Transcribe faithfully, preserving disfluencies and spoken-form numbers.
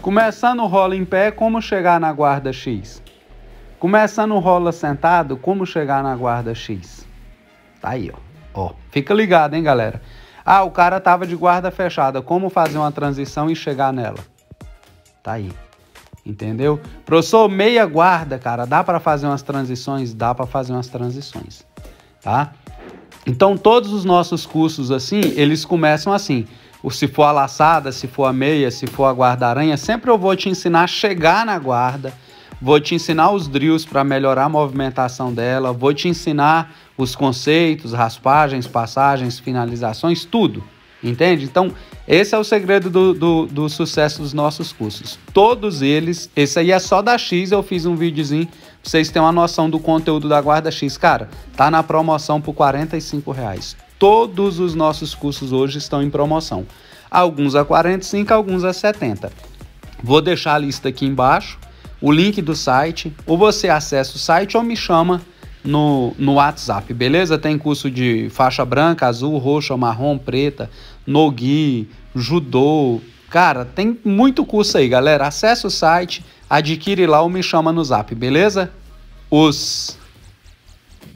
Começando o rola em pé, como chegar na guarda X? Começando o rola sentado, como chegar na guarda X? Tá aí, ó. Ó, fica ligado, hein, galera? Ah, o cara tava de guarda fechada, como fazer uma transição e chegar nela? Tá aí. Entendeu? Professor, meia guarda, cara, dá para fazer umas transições? Dá para fazer umas transições, tá? Então, todos os nossos cursos, assim, eles começam assim. Se for a laçada, se for a meia, se for a guarda-aranha, sempre eu vou te ensinar a chegar na guarda, vou te ensinar os drills para melhorar a movimentação dela, vou te ensinar os conceitos, raspagens, passagens, finalizações, tudo, entende? Então, esse é o segredo do, do, do sucesso dos nossos cursos. Todos eles, esse aí é só da X, eu fiz um videozinho pra vocês terem uma noção do conteúdo da guarda X. Cara, tá na promoção por quarenta e cinco reais. Todos os nossos cursos hoje estão em promoção. Alguns a quarenta e cinco, alguns a setenta. Vou deixar a lista aqui embaixo, o link do site, ou você acessa o site ou me chama no, no WhatsApp, beleza? Tem curso de faixa branca, azul, roxa, marrom, preta, no-gi, judô. Cara, tem muito curso aí, galera. Acesse o site, adquire lá ou me chama no zap, beleza? Os...